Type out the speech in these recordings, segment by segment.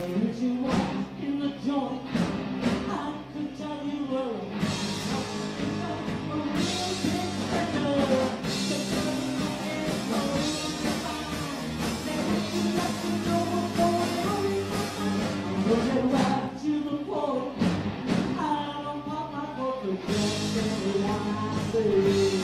If you walk in the joint, I could tell you were right to the point. I don't pop my cork to just everyone I see.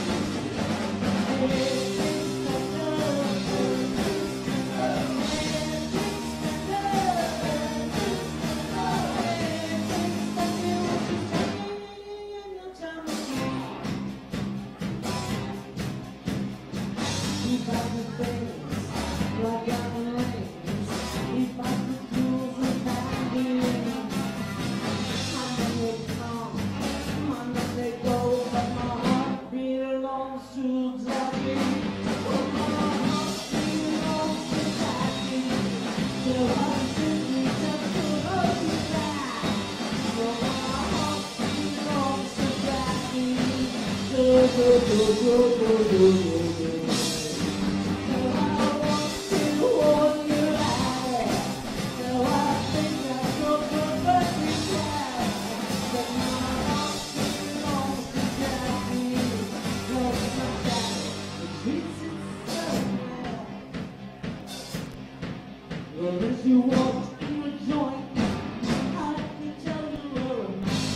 Well, as you walk in the joint, I can tell you were a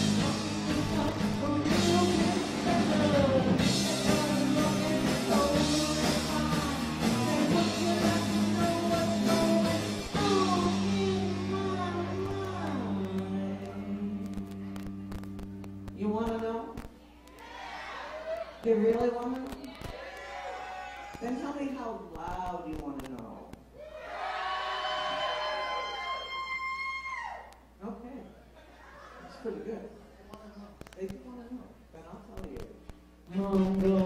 real bit better. You want to know? You really want to know? Then tell me how loud you want to know. Okay, that's pretty good. If you want to know, then I'll tell you.